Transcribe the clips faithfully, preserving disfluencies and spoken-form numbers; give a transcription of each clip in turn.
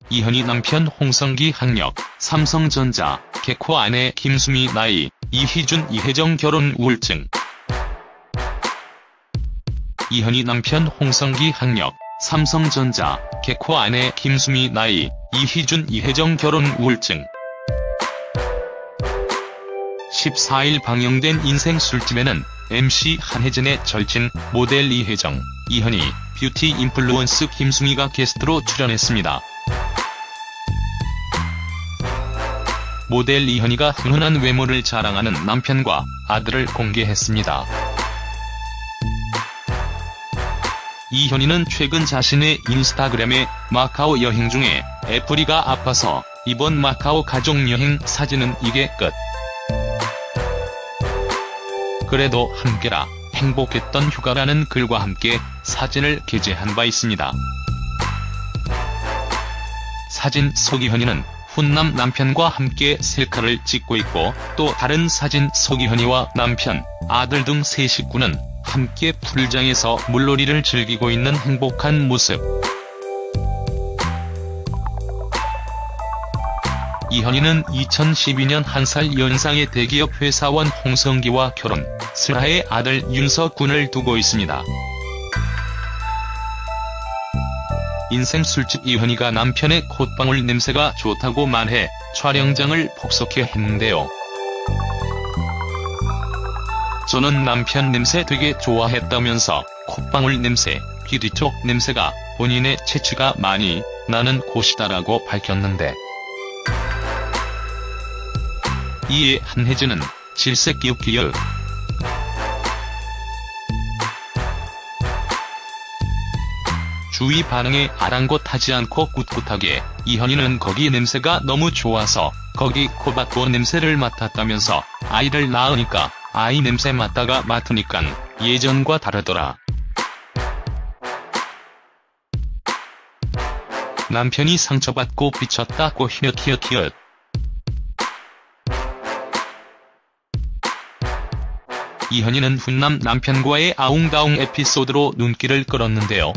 이현희 남편 홍성기 학력, 삼성전자, 개코 아내 김수미 나이, 이희준 이혜정 결혼 우울증. 이현희 남편 홍성기 학력, 삼성전자, 개코 아내 김수미 나이, 이희준 이혜정 결혼 우울증. 십사일 방영된 인생 술집에는 엠씨 한혜진의 절친, 모델 이혜정, 이현희, 뷰티 인플루언스 김수미가 게스트로 출연했습니다. 모델 이현희가 훈훈한 외모를 자랑하는 남편과 아들을 공개했습니다. 이현희는 최근 자신의 인스타그램에 마카오 여행 중에 애플이가 아파서 이번 마카오 가족여행 사진은 이게 끝. 그래도 함께라, 행복했던 휴가라는 글과 함께 사진을 게재한 바 있습니다. 사진 속 이현희는 훈남 남편과 함께 셀카를 찍고 있고, 또 다른 사진 속 이현희와 남편, 아들 등 세 식구는 함께 풀장에서 물놀이를 즐기고 있는 행복한 모습. 이현희는 이천십이년 한 살 연상의 대기업 회사원 홍성기와 결혼, 슬하의 아들 윤석군을 두고 있습니다. 인생 술집 이현희가 남편의 콧방울 냄새가 좋다고 말해 촬영장을 폭소케 했는데요. 저는 남편 냄새 되게 좋아했다면서 콧방울 냄새, 귀 뒤쪽 냄새가 본인의 체취가 많이 나는 곳이다라고 밝혔는데, 이에 한혜진은 질색 기웃기웃. 주위 반응에 아랑곳하지 않고 꿋꿋하게 이현희는 거기 냄새가 너무 좋아서 거기 코박고 냄새를 맡았다면서, 아이를 낳으니까 아이 냄새 맡다가 맡으니깐 예전과 다르더라. 남편이 상처받고 삐쳤다고 히읗히읗히읗. 이현희는 훈남 남편과의 아웅다웅 에피소드로 눈길을 끌었는데요.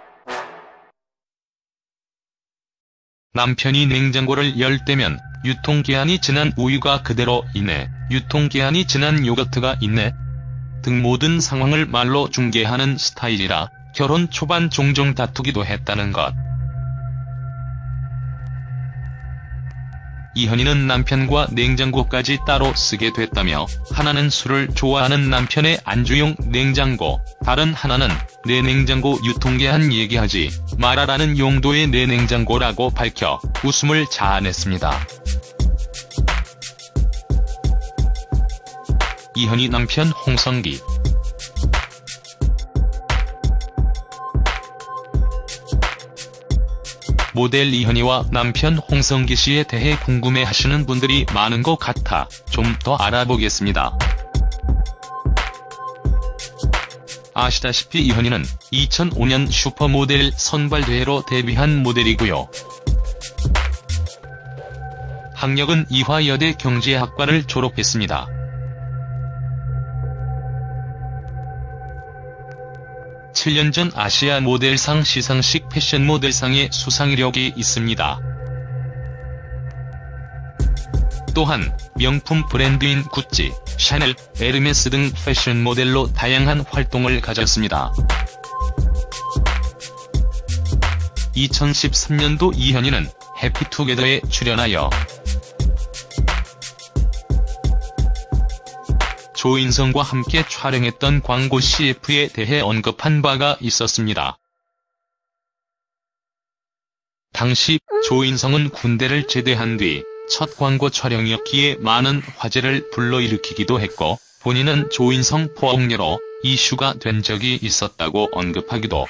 남편이 냉장고를 열 때면 유통기한이 지난 우유가 그대로 있네, 유통기한이 지난 요거트가 있네 등 모든 상황을 말로 중계하는 스타일이라 결혼 초반 종종 다투기도 했다는 것. 이현희는 남편과 냉장고까지 따로 쓰게 됐다며, 하나는 술을 좋아하는 남편의 안주용 냉장고, 다른 하나는 내 냉장고 유통기한 얘기하지 말아라는 용도의 내 냉장고라고 밝혀 웃음을 자아냈습니다. 이현희 남편 홍성기. 모델 이현희와 남편 홍성기 씨에 대해 궁금해하시는 분들이 많은 것 같아 좀 더 알아보겠습니다. 아시다시피 이현희는 이천오년 슈퍼모델 선발대회로 데뷔한 모델이고요. 학력은 이화여대 경제학과를 졸업했습니다. 칠 년 전 아시아 모델상 시상식 패션 모델상의 수상 이력이 있습니다. 또한 명품 브랜드인 구찌, 샤넬, 에르메스 등 패션 모델로 다양한 활동을 가졌습니다. 이천십삼년도 이현희는 해피투게더에 출연하여 조인성과 함께 촬영했던 광고 씨에프에 대해 언급한 바가 있었습니다. 당시 조인성은 군대를 제대한 뒤 첫 광고 촬영이었기에 많은 화제를 불러일으키기도 했고, 본인은 조인성 포옹녀로 이슈가 된 적이 있었다고 언급하기도.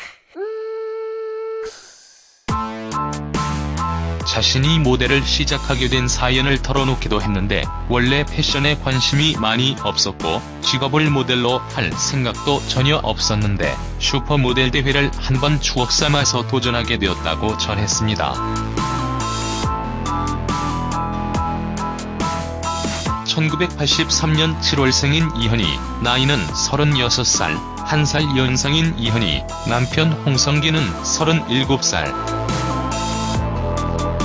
자신이 모델을 시작하게 된 사연을 털어놓기도 했는데, 원래 패션에 관심이 많이 없었고 직업을 모델로 할 생각도 전혀 없었는데 슈퍼모델 대회를 한번 추억 삼아서 도전하게 되었다고 전했습니다. 천구백팔십삼년 칠월생인 이현희, 나이는 서른여섯 살, 한 살 연상인 이현희, 남편 홍성기는 서른일곱 살.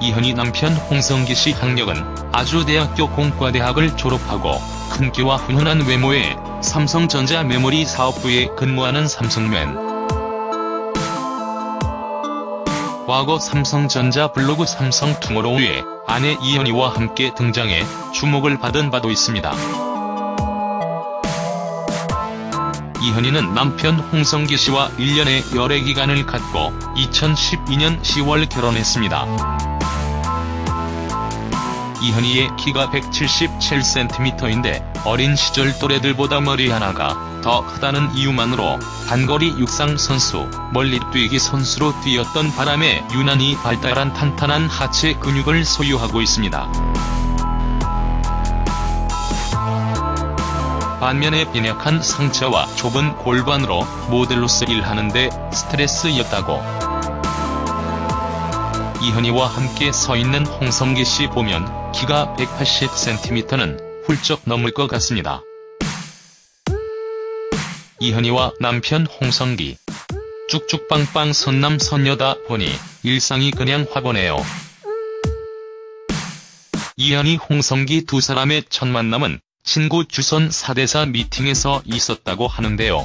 이현희 남편 홍성기 씨 학력은 아주대학교 공과대학을 졸업하고 큰 키와 훈훈한 외모에 삼성전자 메모리 사업부에 근무하는 삼성맨. 과거 삼성전자 블로그 삼성투모로우에 아내 이현희와 함께 등장해 주목을 받은 바도 있습니다. 이현희는 남편 홍성기 씨와 일 년의 열애기간을 갖고 이천십이 년 시월 결혼했습니다. 이현희의 키가 백칠십칠 센티미터인데 어린 시절 또래들보다 머리 하나가 더 크다는 이유만으로 단거리 육상 선수, 멀리 뛰기 선수로 뛰었던 바람에 유난히 발달한 탄탄한 하체 근육을 소유하고 있습니다. 반면에 빈약한 상체와 좁은 골반으로 모델로서 일하는데 스트레스였다고. 이현희와 함께 서 있는 홍성기 씨 보면 키가 백팔십 센티미터는 훌쩍 넘을 것 같습니다. 이현희와 남편 홍성기. 쭉쭉빵빵 선남 선녀다 보니 일상이 그냥 화보네요. 이현희 홍성기 두 사람의 첫 만남은 친구 주선 사대사 미팅에서 있었다고 하는데요.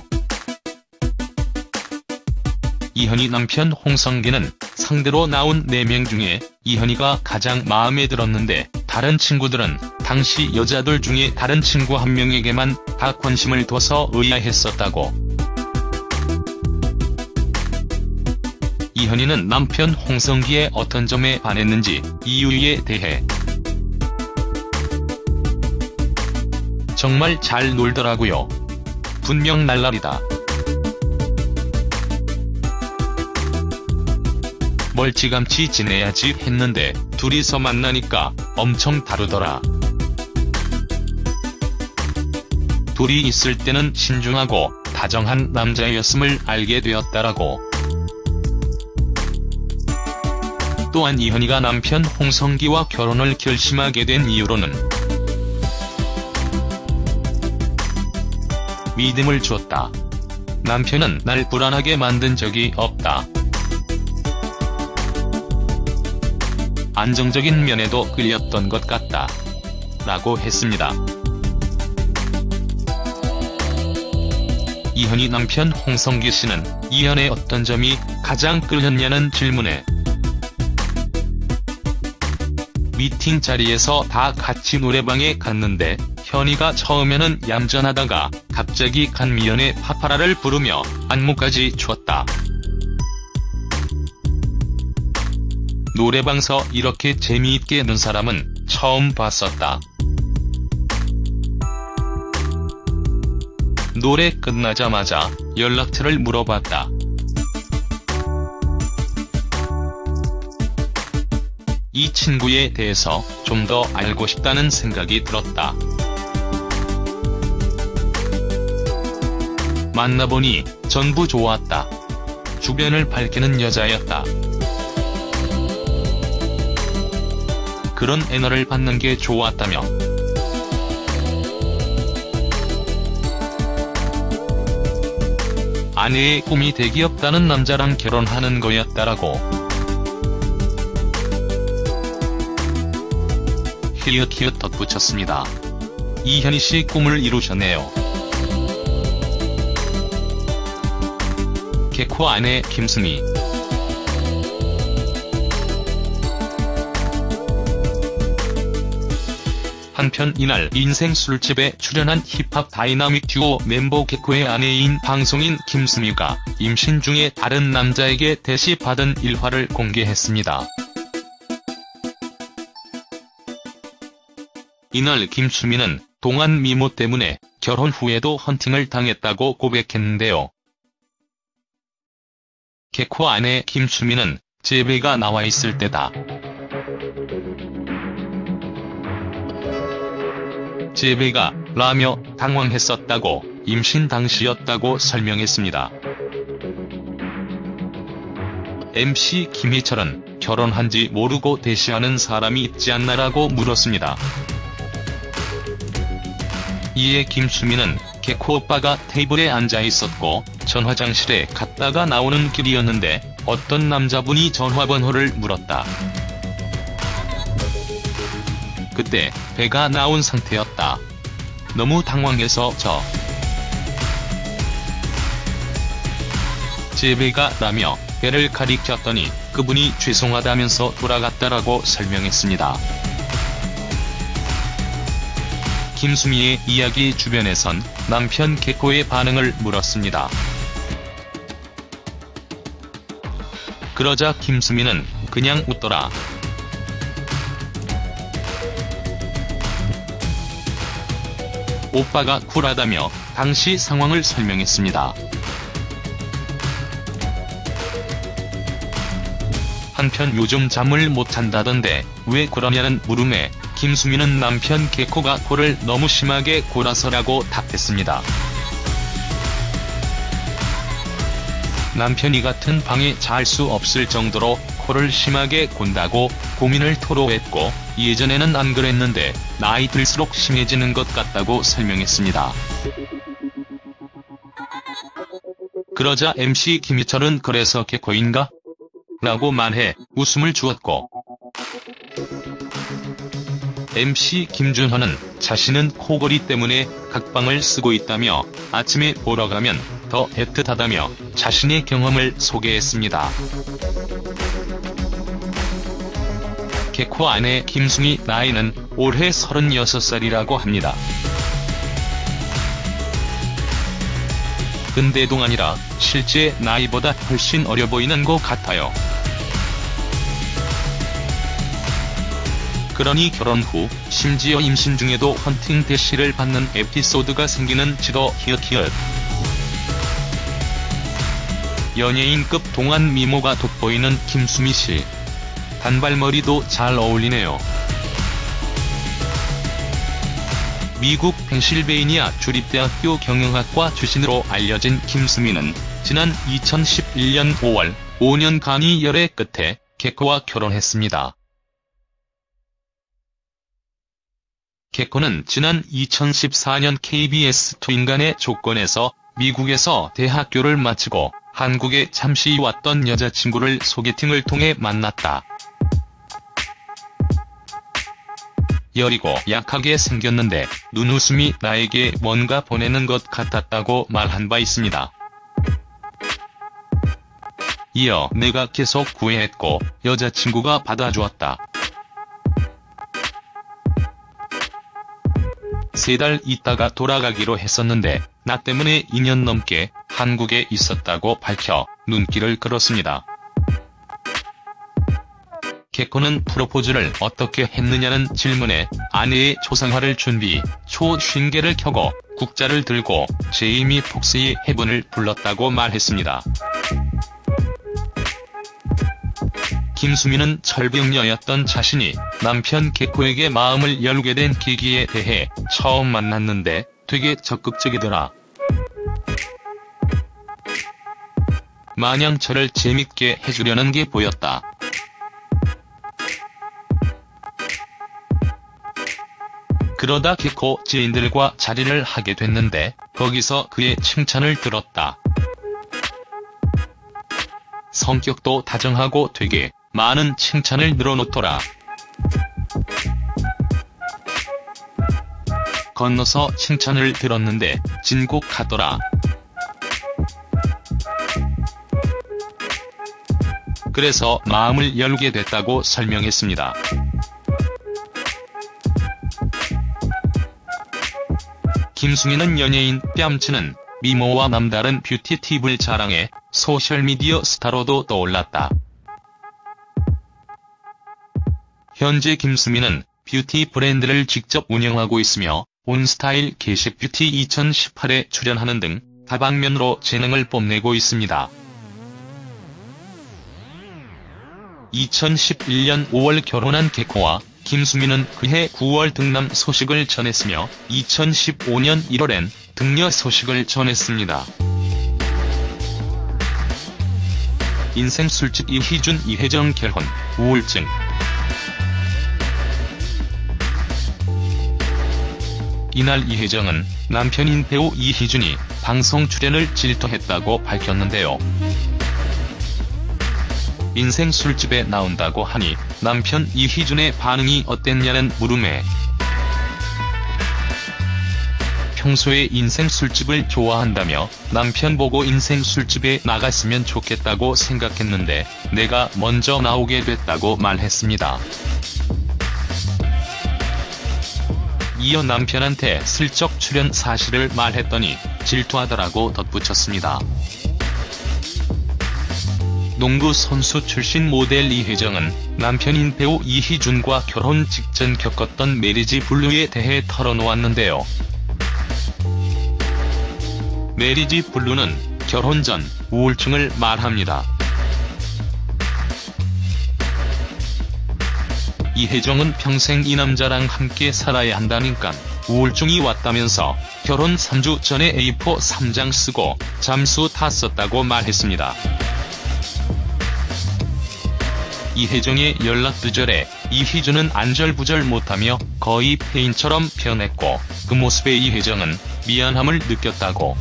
이현희 남편 홍성기는 상대로 나온 네 명 중에 이현희가 가장 마음에 들었는데 다른 친구들은 당시 여자들 중에 다른 친구 한 명에게만 다 관심을 둬서 의아했었다고. 이현희는 남편 홍성기의 어떤 점에 반했는지 이유에 대해 정말 잘 놀더라고요. 분명 날라리다. 멀찌감치 지내야지 했는데 둘이서 만나니까 엄청 다르더라. 둘이 있을 때는 신중하고 다정한 남자였음을 알게 되었다라고. 또한 이현희가 남편 홍성기와 결혼을 결심하게 된 이유로는 믿음을 줬다. 남편은 날 불안하게 만든 적이 없다. 안정적인 면에도 끌렸던 것 같다. 라고 했습니다. 이현희 남편 홍성기 씨는 이현의 어떤 점이 가장 끌렸냐는 질문에 미팅 자리에서 다 같이 노래방에 갔는데 현희가 처음에는 얌전하다가 갑자기 간미연의 파파라를 부르며 안무까지 췄다. 노래방서 이렇게 재미있게 노는 사람은 처음 봤었다. 노래 끝나자마자 연락처를 물어봤다. 이 친구에 대해서 좀 더 알고 싶다는 생각이 들었다. 만나보니 전부 좋았다. 주변을 밝히는 여자였다. 그런 애너를 받는 게 좋았다며. 아내의 꿈이 대기업다는 남자랑 결혼하는 거였다라고. 히읗히읗 덧붙였습니다. 이현희 씨 꿈을 이루셨네요. 개코 아내 김수미. 한편 이날 인생 술집에 출연한 힙합 다이나믹 듀오 멤버 개코의 아내인 방송인 김수미가 임신 중에 다른 남자에게 대시 받은 일화를 공개했습니다. 이날 김수미는 동안 미모 때문에 결혼 후에도 헌팅을 당했다고 고백했는데요. 개코 아내 김수미는 제배가 나와 있을 때다. 제배가 라며 당황했었다고 임신 당시였다고 설명했습니다. 엠씨 김희철은 결혼한지 모르고 대시하는 사람이 있지 않나라고 물었습니다. 이에 김수미는 개코 오빠가 테이블에 앉아 있었고 전 화장실에 갔다가 나오는 길이었는데 어떤 남자분이 전화번호를 물었다. 그때 배가 나온 상태였다. 너무 당황해서 저 제 배가 라며 배를 가리켰더니 그분이 죄송하다면서 돌아갔다라고 설명했습니다. 김수미의 이야기 주변에선 남편 개코의 반응을 물었습니다. 그러자 김수미는 그냥 웃더라. 오빠가 쿨하다며 당시 상황을 설명했습니다. 한편 요즘 잠을 못 잔다던데 왜 그러냐는 물음에 김수미는 남편 개코가 코를 너무 심하게 골아서라고 답했습니다. 남편이 같은 방에 잘 수 없을 정도로 코를 심하게 곤다고 고민을 토로했고 예전에는 안 그랬는데 나이 들수록 심해지는 것 같다고 설명했습니다. 그러자 엠씨 김희철은 그래서 개코인가? 라고 말해 웃음을 주었고 엠씨 김준헌은 자신은 코골이 때문에 각방을 쓰고 있다며 아침에 보러 가면 더 애틋하다며 자신의 경험을 소개했습니다. 개코 아내 김수미 나이는 올해 서른여섯 살이라고 합니다. 근데도 아니라 실제 나이보다 훨씬 어려 보이는 것 같아요. 그러니 결혼 후 심지어 임신 중에도 헌팅 대시를 받는 에피소드가 생기는지도 히읗히읗. 연예인급 동안 미모가 돋보이는 김수미씨. 단발머리도 잘 어울리네요. 미국 펜실베이니아 주립대학교 경영학과 출신으로 알려진 김수미는 지난 이천십일년 오월 오 년간의 열애 끝에 개코와 결혼했습니다. 개코는 지난 이천십사년 케이비에스 투 인간의 조건에서 미국에서 대학교를 마치고 한국에 잠시 왔던 여자친구를 소개팅을 통해 만났다. 여리고 약하게 생겼는데 눈웃음이 나에게 뭔가 보내는 것 같았다고 말한 바 있습니다. 이어 내가 계속 구애했고 여자친구가 받아주었다. 세 달 있다가 돌아가기로 했었는데 나 때문에 이 년 넘게 한국에 있었다고 밝혀 눈길을 끌었습니다. 개코는 프로포즈를 어떻게 했느냐는 질문에 아내의 초상화를 준비, 초신계를 켜고 국자를 들고 제이미 폭스의 헤븐을 불렀다고 말했습니다. 김수미는 철벽녀였던 자신이 남편 개코에게 마음을 열게 된 계기에 대해 처음 만났는데 되게 적극적이더라. 마냥 저를 재밌게 해주려는 게 보였다. 그러다 개코 지인들과 자리를 하게 됐는데 거기서 그의 칭찬을 들었다. 성격도 다정하고 되게 많은 칭찬을 늘어놓더라. 건너서 칭찬을 들었는데 진곡하더라. 그래서 마음을 열게 됐다고 설명했습니다. 김수미는 연예인 뺨치는 미모와 남다른 뷰티 팁을 자랑해 소셜미디어 스타로도 떠올랐다. 현재 김수미는 뷰티 브랜드를 직접 운영하고 있으며 온스타일 게시 뷰티 이천십팔에 출연하는 등 다방면으로 재능을 뽐내고 있습니다. 이천십일년 오월 결혼한 개코와 김수미는 그해 구월 등남 소식을 전했으며 이천십오년 일월엔 등려 소식을 전했습니다. 인생 술집 이희준 이혜정 결혼, 우울증. 이날 이혜정은 남편인 배우 이희준이 방송 출연을 질투했다고 밝혔는데요. 인생 술집에 나온다고 하니 남편 이희준의 반응이 어땠냐는 물음에 평소에 인생 술집을 좋아한다며 남편 보고 인생 술집에 나갔으면 좋겠다고 생각했는데 내가 먼저 나오게 됐다고 말했습니다. 이어 남편한테 슬쩍 출연 사실을 말했더니 질투하더라고 덧붙였습니다. 농구 선수 출신 모델 이혜정은 남편인 배우 이희준과 결혼 직전 겪었던 메리지 블루에 대해 털어놓았는데요. 메리지 블루는 결혼 전 우울증을 말합니다. 이혜정은 평생 이 남자랑 함께 살아야 한다니깐 우울증이 왔다면서 결혼 삼 주 전에 에이 사 삼 장 쓰고 잠수 탔었다고 말했습니다. 이혜정의 연락두절에 이희준은 안절부절 못하며 거의 폐인처럼 변했고 그 모습에 이혜정은 미안함을 느꼈다고.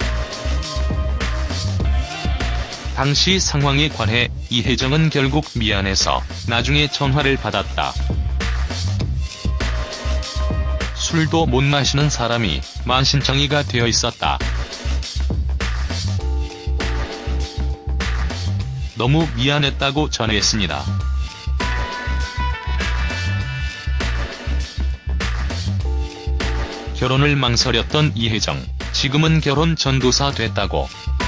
당시 상황에 관해 이혜정은 결국 미안해서 나중에 전화를 받았다. 술도 못 마시는 사람이 만신창이가 되어 있었다. 너무 미안했다고 전했습니다. 결혼을 망설였던 이혜정, 지금은 결혼 전도사 됐다고.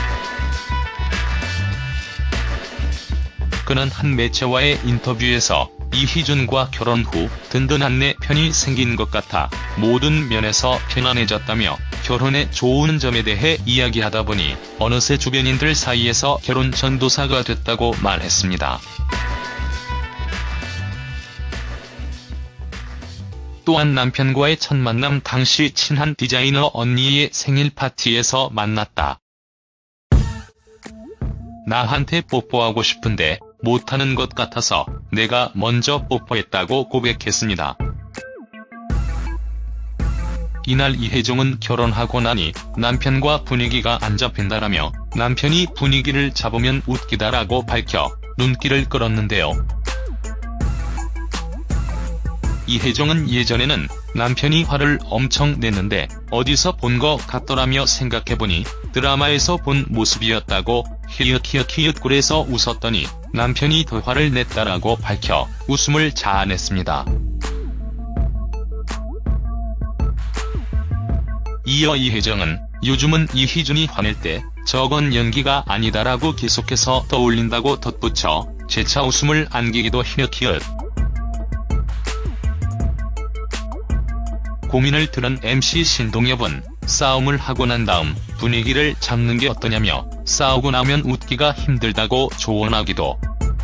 그는 한 매체와의 인터뷰에서 이희준과 결혼 후 든든한 내 편이 생긴 것 같아 모든 면에서 편안해졌다며 결혼의 좋은 점에 대해 이야기하다 보니 어느새 주변인들 사이에서 결혼 전도사가 됐다고 말했습니다. 또한 남편과의 첫 만남 당시 친한 디자이너 언니의 생일 파티에서 만났다. 나한테 뽀뽀하고 싶은데 못하는 것 같아서 내가 먼저 뽀뽀했다고 고백했습니다. 이날 이혜정은 결혼하고 나니 남편과 분위기가 안 잡힌다라며 남편이 분위기를 잡으면 웃기다라고 밝혀 눈길을 끌었는데요. 이혜정은 예전에는 남편이 화를 엄청 냈는데 어디서 본 것 같더라며 생각해보니 드라마에서 본 모습이었다고 히읗히읗히읗 꿀에서 웃었더니 남편이 더 화를 냈다라고 밝혀 웃음을 자아냈습니다. 이어 이혜정은 요즘은 이희준이 화낼 때 저건 연기가 아니다라고 계속해서 떠올린다고 덧붙여 재차 웃음을 안기기도 히읗히읗. 고민을 들은 엠씨 신동엽은 싸움을 하고 난 다음 분위기를 잡는 게 어떠냐며 싸우고 나면 웃기가 힘들다고 조언하기도.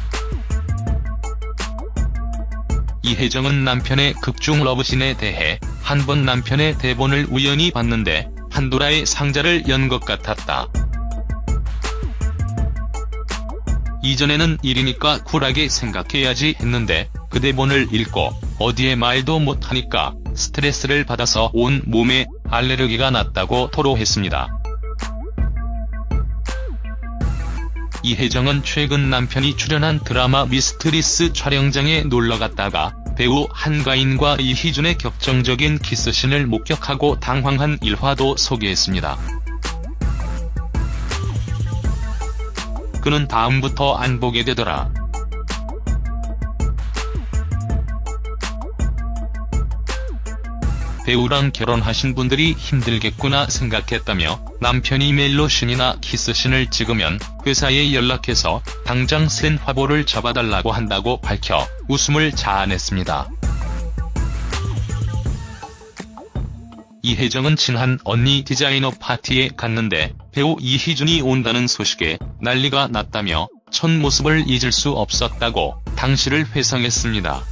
이혜정은 남편의 극중 러브신에 대해 한 번 남편의 대본을 우연히 봤는데 판도라의 상자를 연 것 같았다. 이전에는 일이니까 쿨하게 생각해야지 했는데 그 대본을 읽고 어디에 말도 못하니까 스트레스를 받아서 온 몸에 알레르기가 났다고 토로했습니다. 이혜정은 최근 남편이 출연한 드라마 미스트리스 촬영장에 놀러갔다가 배우 한가인과 이희준의 격정적인 키스신을 목격하고 당황한 일화도 소개했습니다. 그는 다음부터 안 보게 되더라. 배우랑 결혼하신 분들이 힘들겠구나 생각했다며 남편이 멜로신이나 키스신을 찍으면 회사에 연락해서 당장 센 화보를 잡아달라고 한다고 밝혀 웃음을 자아냈습니다. 이혜정은 친한 언니 디자이너 파티에 갔는데 배우 이희준이 온다는 소식에 난리가 났다며 첫 모습을 잊을 수 없었다고 당시를 회상했습니다.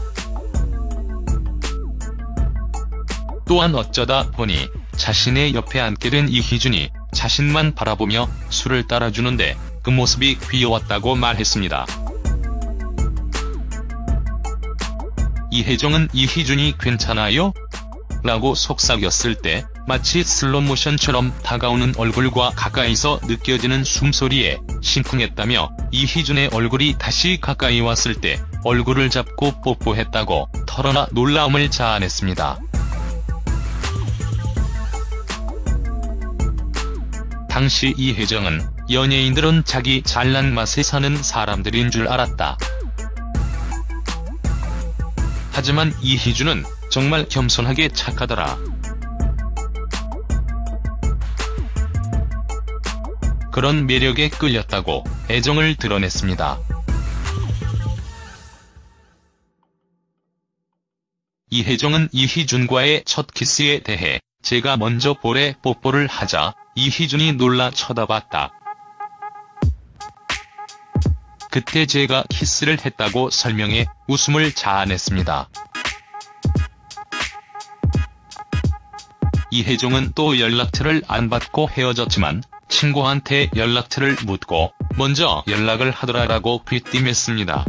또한 어쩌다 보니 자신의 옆에 앉게 된 이희준이 자신만 바라보며 술을 따라주는데 그 모습이 귀여웠다고 말했습니다. 이혜정은 이희준이 괜찮아요? 라고 속삭였을 때 마치 슬로모션처럼 다가오는 얼굴과 가까이서 느껴지는 숨소리에 심쿵했다며 이희준의 얼굴이 다시 가까이 왔을 때 얼굴을 잡고 뽀뽀했다고 털어놔 놀라움을 자아냈습니다. 당시 이혜정은 연예인들은 자기 잘난 맛에 사는 사람들인 줄 알았다. 하지만 이희준은 정말 겸손하게 착하더라. 그런 매력에 끌렸다고 애정을 드러냈습니다. 이혜정은 이희준과의 첫 키스에 대해 제가 먼저 볼에 뽀뽀를 하자 이희준이 놀라 쳐다봤다. 그때 제가 키스를 했다고 설명해 웃음을 자아냈습니다. 이혜정은 또 연락처를 안 받고 헤어졌지만 친구한테 연락처를 묻고 먼저 연락을 하더라라고 귀띔했습니다.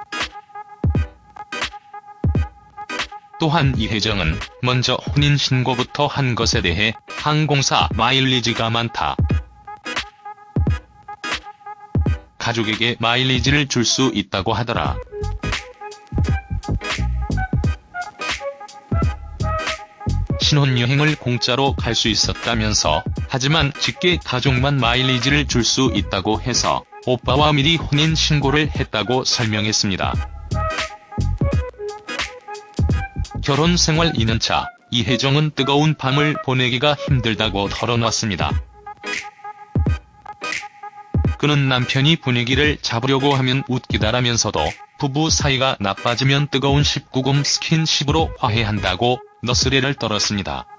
또한 이혜정은 먼저 혼인신고부터 한 것에 대해 항공사 마일리지가 많다. 가족에게 마일리지를 줄 수 있다고 하더라. 신혼여행을 공짜로 갈 수 있었다면서 하지만 직계 가족만 마일리지를 줄 수 있다고 해서 오빠와 미리 혼인신고를 했다고 설명했습니다. 결혼 생활 이 년 차, 이혜정은 뜨거운 밤을 보내기가 힘들다고 털어놨습니다. 그는 남편이 분위기를 잡으려고 하면 웃기다라면서도 부부 사이가 나빠지면 뜨거운 십구 금 스킨십으로 화해한다고 너스레를 떨었습니다.